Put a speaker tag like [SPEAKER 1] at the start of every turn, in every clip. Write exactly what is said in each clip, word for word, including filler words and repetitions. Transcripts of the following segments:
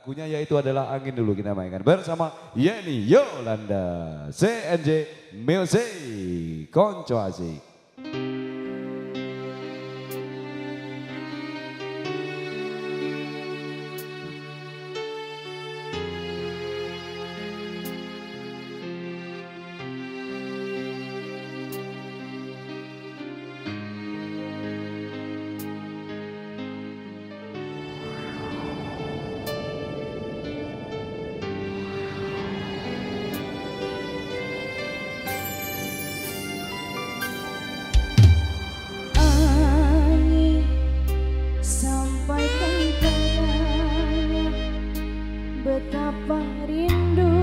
[SPEAKER 1] Lagunya yaitu adalah Angin dulu kita mainkan bersama Yeni Yolanda, C N J Music, Konco Asik.
[SPEAKER 2] Betapa rindu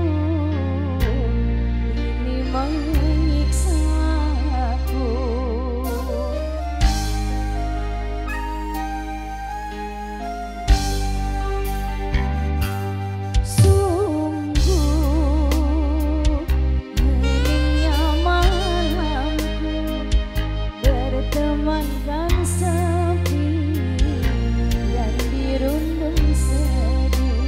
[SPEAKER 2] ini menyiksaku. Sungguh heningnya malamku bertemankan sepi dan dirundung sedih.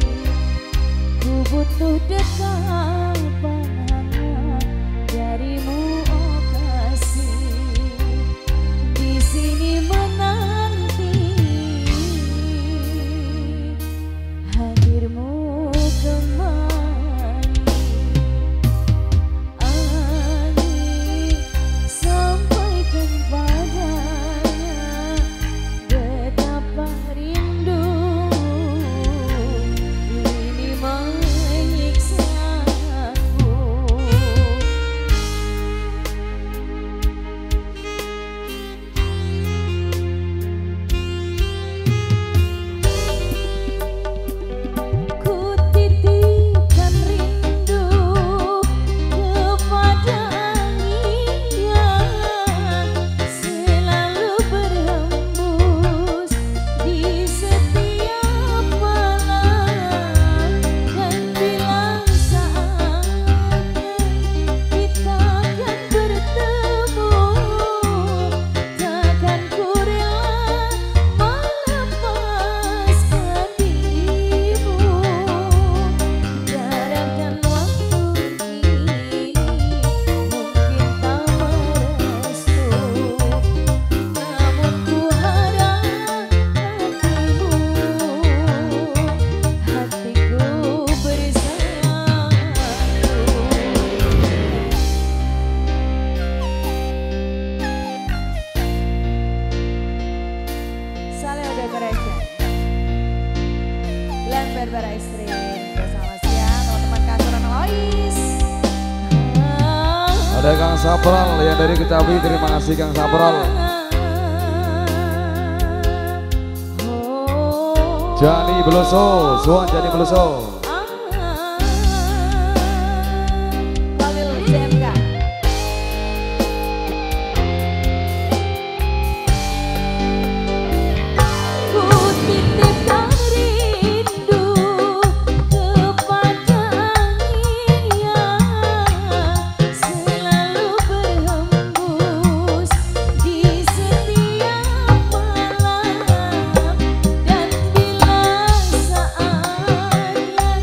[SPEAKER 2] Butuh dekapan hangat darimu, oh kasih. Di sini menanti hadirmu kembali. Angin sampaikan padanya betapa rindu ini Berbara istri bersama siang teman-teman kantor Lois.
[SPEAKER 1] Ada Kang Sapral yang dari Ketawi, terima kasih Kang Sapral. Jani Beloso, Suan Jani Beloso.
[SPEAKER 2] Dan bila saatnya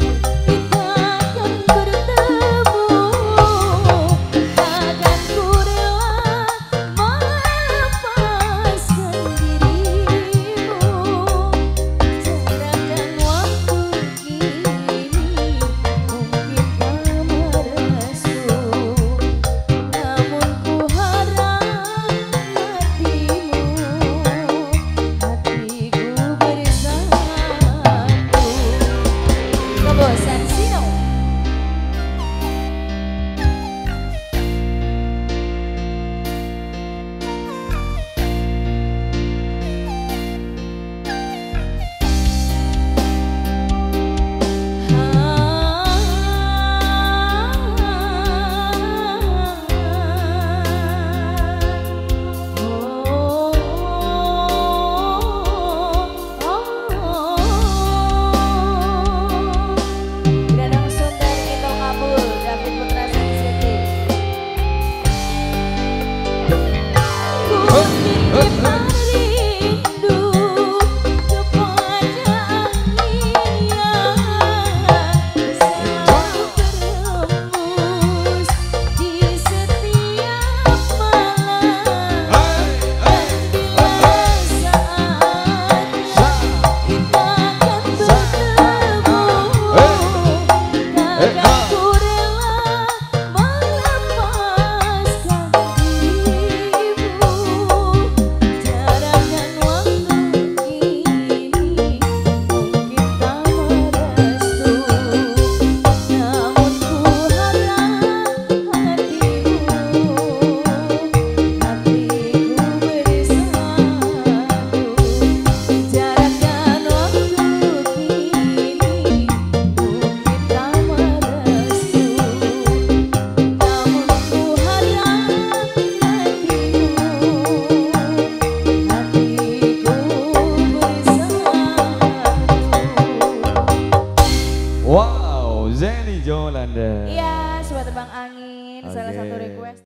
[SPEAKER 1] Wow, Zeni Yolanda.
[SPEAKER 2] Iya, Sobat Terbang Angin, salah
[SPEAKER 1] Oke.
[SPEAKER 2] satu request.